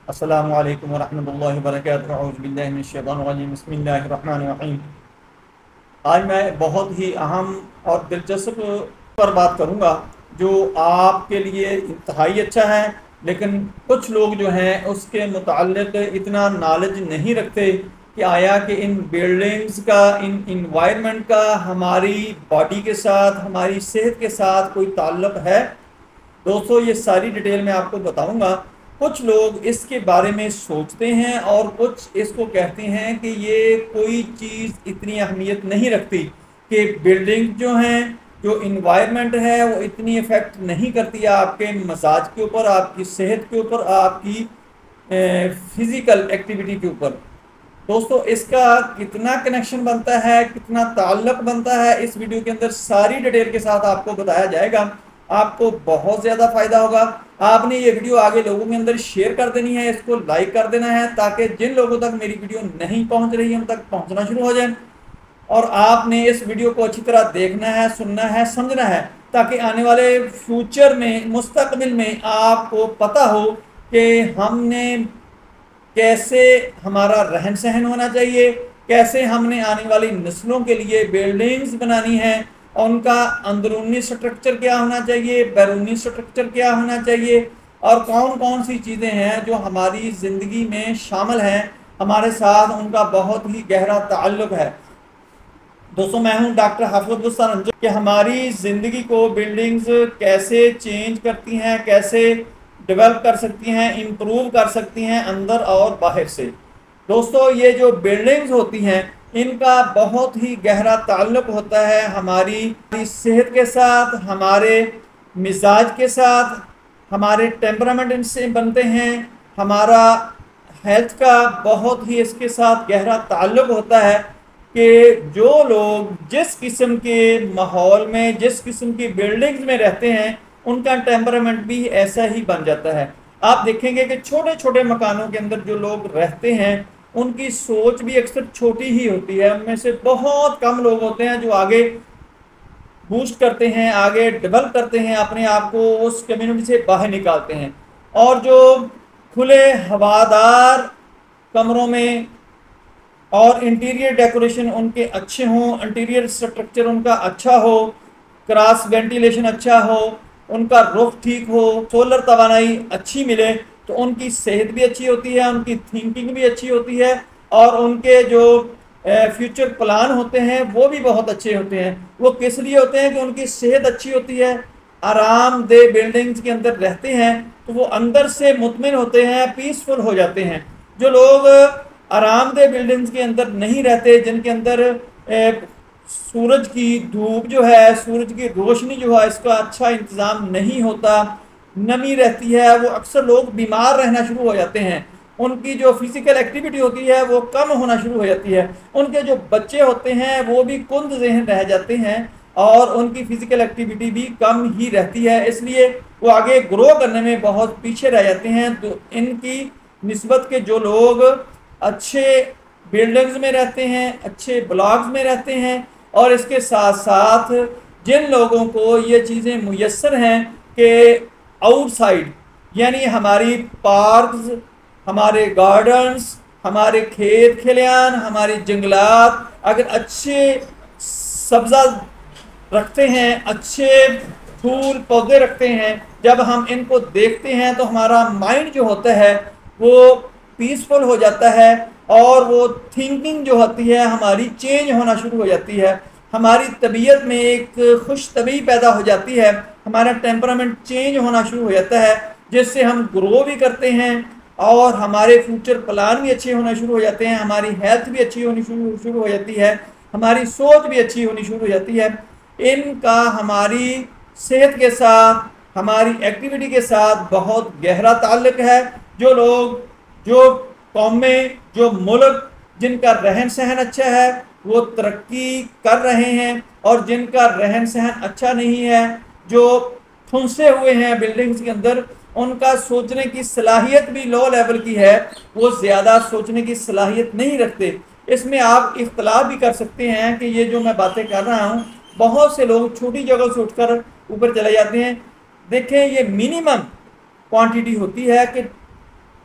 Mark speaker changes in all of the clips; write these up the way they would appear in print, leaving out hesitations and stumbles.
Speaker 1: अस्सलामु अलैकुम वरहमतुल्लाहि वबरकातुहू। औज़ु बिल्लाहि मिनश शैतानिर रजीम। बिस्मिल्लाहिर रहमानिर रहीम। आज मैं बहुत ही अहम और दिलचस्प पर बात करूंगा जो आपके लिए इंतहाई अच्छा है, लेकिन कुछ लोग जो हैं उसके मुताल्लिक इतना नॉलेज नहीं रखते कि आया कि इन बिल्डिंग्स का, इन इन्वायरमेंट का हमारी बॉडी के साथ, हमारी सेहत के साथ कोई ताल्लुक है। दोस्तों, ये सारी डिटेल मैं आपको बताऊंगा। कुछ लोग इसके बारे में सोचते हैं और कुछ इसको कहते हैं कि ये कोई चीज़ इतनी अहमियत नहीं रखती, कि बिल्डिंग जो हैं, जो इन्वायरमेंट है, वो इतनी इफ़ेक्ट नहीं करती है आपके मजाज के ऊपर, आपकी सेहत के ऊपर, आपकी फिज़िकल एक्टिविटी के ऊपर। दोस्तों, इसका कितना कनेक्शन बनता है, कितना ताल्लुक बनता है, इस वीडियो के अंदर सारी डिटेल के साथ आपको बताया जाएगा। आपको बहुत ज़्यादा फ़ायदा होगा। आपने ये वीडियो आगे लोगों के अंदर शेयर कर देनी है, इसको लाइक कर देना है, ताकि जिन लोगों तक मेरी वीडियो नहीं पहुंच रही है उन तक पहुंचना शुरू हो जाए। और आपने इस वीडियो को अच्छी तरह देखना है, सुनना है, समझना है, ताकि आने वाले फ्यूचर में, मुस्तकबिल में आपको पता हो कि हमने कैसे, हमारा रहन सहन होना चाहिए, कैसे हमने आने वाली नस्लों के लिए बिल्डिंग्स बनानी है, उनका अंदरूनी स्ट्रक्चर क्या होना चाहिए, बैरूनी स्ट्रक्चर क्या होना चाहिए, और कौन कौन सी चीज़ें हैं जो हमारी ज़िंदगी में शामिल हैं, हमारे साथ उनका बहुत ही गहरा ताल्लुक है। दोस्तों, मैं हूं डॉक्टर हाफिज अब्दुल सत्तार अंजुम। कि हमारी ज़िंदगी को बिल्डिंग्स कैसे चेंज करती हैं, कैसे डेवलप कर सकती हैं, इम्प्रूव कर सकती हैं अंदर और बाहर से। दोस्तों, ये जो बिल्डिंग्स होती हैं इनका बहुत ही गहरा ताल्लुक होता है हमारी सेहत के साथ, हमारे मिजाज के साथ, हमारे टेम्परामेंट इनसे बनते हैं, हमारा हेल्थ का बहुत ही इसके साथ गहरा ताल्लुक होता है। कि जो लोग जिस किस्म के माहौल में, जिस किस्म की बिल्डिंग्स में रहते हैं, उनका टेम्परामेंट भी ऐसा ही बन जाता है। आप देखेंगे कि छोटे छोटे मकानों के अंदर जो लोग रहते हैं उनकी सोच भी अक्सर छोटी ही होती है। उनमें से बहुत कम लोग होते हैं जो आगे बूस्ट करते हैं, आगे डेवलप करते हैं, अपने आप को उस कम्युनिटी से बाहर निकालते हैं। और जो खुले हवादार कमरों में और इंटीरियर डेकोरेशन उनके अच्छे हों, इंटीरियर स्ट्रक्चर उनका अच्छा हो, क्रॉस वेंटिलेशन अच्छा हो, उनका रुख ठीक हो, सोलर तवानाई अच्छी मिले, तो उनकी सेहत भी अच्छी होती है, उनकी थिंकिंग भी अच्छी होती है, और उनके जो फ्यूचर प्लान होते हैं वो भी बहुत अच्छे होते हैं। वो किस लिए होते हैं? कि उनकी सेहत अच्छी होती है, आरामदेह बिल्डिंग्स के अंदर रहते हैं, तो वो अंदर से मुतमिन होते हैं, पीसफुल हो जाते हैं। जो लोग आरामदेह बिल्डिंग्स के अंदर नहीं रहते, जिनके अंदर सूरज की धूप जो है, सूरज की रोशनी जो है, इसका अच्छा इंतज़ाम नहीं होता, नमी रहती है, वो अक्सर लोग बीमार रहना शुरू हो जाते हैं। उनकी जो फिज़िकल एक्टिविटी होती है वो कम होना शुरू हो जाती है। उनके जो बच्चे होते हैं वो भी कुंद ज़हन रह जाते हैं और उनकी फ़िज़िकल एक्टिविटी भी कम ही रहती है, इसलिए वो आगे ग्रो करने में बहुत पीछे रह जाते हैं। तो इनकी निस्बत के जो लोग अच्छे बिल्डिंग्स में रहते हैं, अच्छे ब्लॉक्स में रहते हैं, और इसके साथ साथ जिन लोगों को ये चीज़ें मुयस्सर हैं कि आउटसाइड, यानी हमारी पार्क्स, हमारे गार्डन्स, हमारे खेत खलियान, हमारे जंगलात अगर अच्छे सब्ज़ा रखते हैं, अच्छे फूल पौधे रखते हैं, जब हम इनको देखते हैं तो हमारा माइंड जो होता है वो पीसफुल हो जाता है, और वो थिंकिंग जो होती है हमारी चेंज होना शुरू हो जाती है। हमारी तबीयत में एक खुश तबी पैदा हो जाती है, हमारा टेम्परामेंट चेंज होना शुरू हो जाता है, जिससे हम ग्रो भी करते हैं और हमारे फ्यूचर प्लान भी अच्छे होना शुरू हो जाते हैं, हमारी हेल्थ भी अच्छी होनी शुरू हो जाती है, हमारी सोच भी अच्छी होनी शुरू हो जाती है। इनका हमारी सेहत के साथ, हमारी एक्टिविटी के साथ बहुत गहरा ताल्लुक है। जो लोग, जो कौमें, जो मुल्क जिनका रहन सहन अच्छा है वो तरक्की कर रहे हैं, और जिनका रहन सहन अच्छा नहीं है, जो फंसे हुए हैं बिल्डिंग्स के अंदर, उनका सोचने की सलाहियत भी लो लेवल की है, वो ज़्यादा सोचने की सलाहियत नहीं रखते। इसमें आप इख्तलाफ भी कर सकते हैं कि ये जो मैं बातें कर रहा हूँ, बहुत से लोग छोटी जगह से उठकर ऊपर चले जाते हैं। देखें, ये मिनिमम क्वांटिटी होती है कि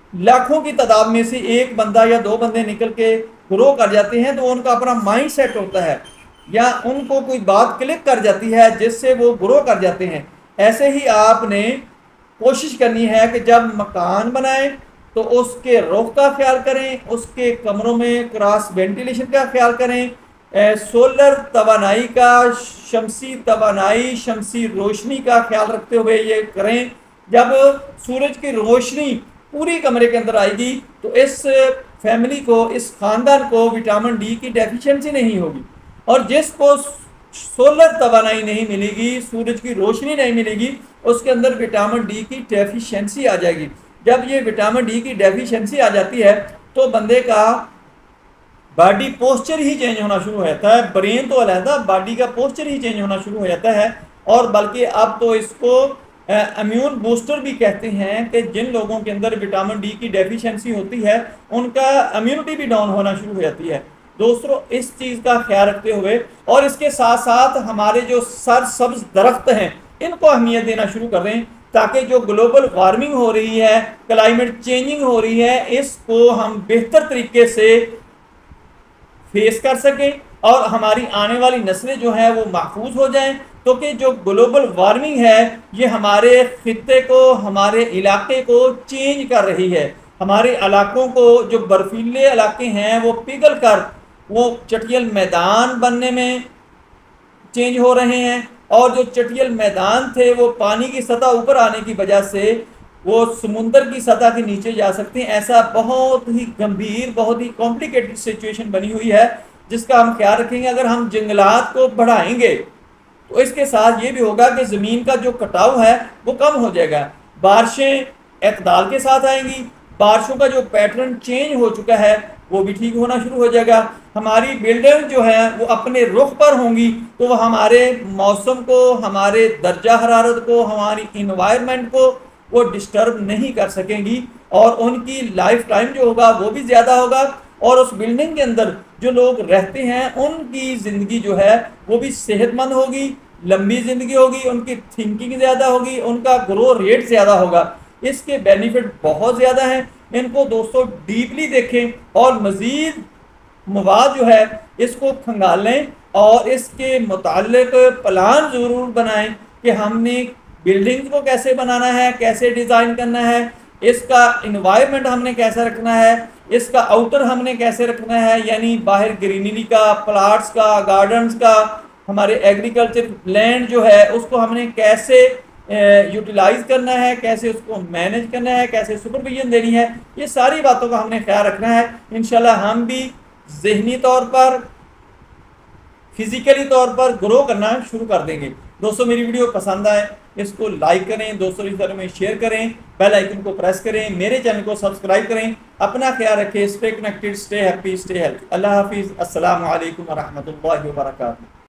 Speaker 1: लाखों की तादाद में से एक बंदा या दो बंदे निकल के ग्रो कर जाते हैं, तो उनका अपना माइंड सेट होता है या उनको कोई बात क्लिक कर जाती है जिससे वो ग्रो कर जाते हैं। ऐसे ही आपने कोशिश करनी है कि जब मकान बनाएं तो उसके रुख का ख्याल करें, उसके कमरों में क्रॉस वेंटिलेशन का ख्याल करें, सोलर तवानाई का, शमसी तवानाई, शमसी रोशनी का ख्याल रखते हुए ये करें। जब सूरज की रोशनी पूरी कमरे के अंदर आएगी तो इस फैमिली को, इस खानदान को विटामिन डी की डेफिशिएंसी नहीं होगी। और जिसको सोलर तवानाई नहीं मिलेगी, सूरज की रोशनी नहीं मिलेगी, उसके अंदर विटामिन डी की डेफिशिएंसी आ जाएगी। जब ये विटामिन डी की डेफिशिएंसी आ जाती है तो बंदे का बॉडी पोस्चर ही चेंज होना शुरू हो जाता है। ब्रेन तो अलहदा, बॉडी का पोस्चर ही चेंज होना शुरू हो जाता है। और बल्कि अब तो इसको इम्यून बूस्टर भी कहते हैं कि जिन लोगों के अंदर विटामिन डी की डेफिशिएंसी होती है उनका इम्यूनिटी भी डाउन होना शुरू हो जाती है। दोस्तों, इस चीज़ का ख्याल रखते हुए और इसके साथ साथ हमारे जो सरसब्ज दरख्त हैं इनको अहमियत देना शुरू कर दें, ताकि जो ग्लोबल वार्मिंग हो रही है, क्लाइमेट चेंजिंग हो रही है, इसको हम बेहतर तरीके से फेस कर सकें और हमारी आने वाली नस्लें जो हैं वो महफूज हो जाएं। तो कि जो ग्लोबल वार्मिंग है ये हमारे खित्ते को, हमारे इलाके को चेंज कर रही है। हमारे इलाकों को, जो बर्फीले इलाके हैं वो पिघल कर वो चटियल मैदान बनने में चेंज हो रहे हैं, और जो चटियल मैदान थे वो पानी की सतह ऊपर आने की वजह से वो समुंदर की सतह के नीचे जा सकते हैं। ऐसा बहुत ही गंभीर, बहुत ही कॉम्प्लिकेटेड सिचुएशन बनी हुई है जिसका हम ख्याल रखेंगे। अगर हम जंगलात को बढ़ाएंगे तो इसके साथ ये भी होगा कि ज़मीन का जो कटाव है वो कम हो जाएगा, बारिशें एतदाल के साथ आएंगी, बारिशों का जो पैटर्न चेंज हो चुका है वो भी ठीक होना शुरू हो जाएगा। हमारी बिल्डिंग जो है वो अपने रुख पर होंगी तो वह हमारे मौसम को, हमारे दर्जा हरारत को, हमारी इन्वायरमेंट को वो डिस्टर्ब नहीं कर सकेंगी और उनकी लाइफ टाइम जो होगा वो भी ज़्यादा होगा। और उस बिल्डिंग के अंदर जो लोग रहते हैं उनकी ज़िंदगी जो है वो भी सेहतमंद होगी, लंबी ज़िंदगी होगी, उनकी थिंकिंग ज़्यादा होगी, उनका ग्रो रेट ज़्यादा होगा। इसके बेनिफिट बहुत ज़्यादा हैं। इनको दोस्तों डीपली देखें और मज़ीद मवाद जो है इसको खंगालें और इसके मुताल्लिक प्लान ज़रूर बनाएं कि हमने बिल्डिंग्स को कैसे बनाना है, कैसे डिज़ाइन करना है, इसका इन्वायरमेंट हमने कैसे रखना है, इसका आउटर हमने कैसे रखना है, यानी बाहर ग्रीनरी का, प्लाट्स का, गार्डन्स का, हमारे एग्रीकल्चर लैंड जो है उसको हमने कैसे यूटिलाइज करना है, कैसे उसको मैनेज करना है, कैसे सुपरविजन देनी है। ये सारी बातों का हमने ख्याल रखना है। इंशाल्लाह हम भी ज़हनी तौर पर, फिज़िकली तौर पर ग्रो करना शुरू कर देंगे। दोस्तों, मेरी वीडियो पसंद आए इसको लाइक करें, दोस्तों की तरह में शेयर करें, बेल आइकन को प्रेस करें, मेरे चैनल को सब्सक्राइब करें। अपना ख्याल रखें, stay connected, stay happy, stay healthy. अल्लाह हाफिज़। अस्सलाम वालेकुम व रहमतुल्लाहि व बरकातुहू।